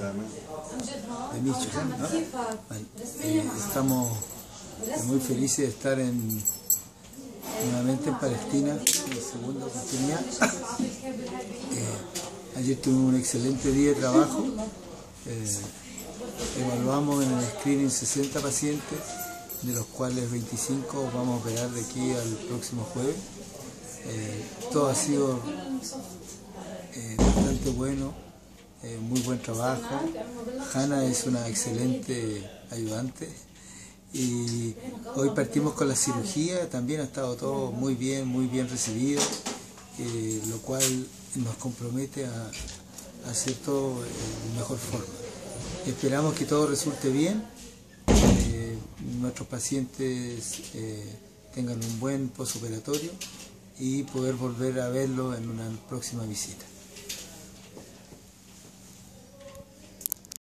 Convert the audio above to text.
de Michoacán, ¿no? Bueno, estamos muy felices de estar nuevamente en Palestina, en segunda oportunidad. Ayer tuvimos un excelente día de trabajo. Evaluamos en el screening 60 pacientes, de los cuales 25 vamos a operar de aquí al próximo jueves. Todo ha sido bastante bueno, muy buen trabajo. Hanna es una excelente ayudante y hoy partimos con la cirugía. También ha estado todo muy bien recibido, lo cual nos compromete a hacer todo de mejor forma. Esperamos que todo resulte bien, nuestros pacientes tengan un buen posoperatorio y poder volver a verlo en una próxima visita.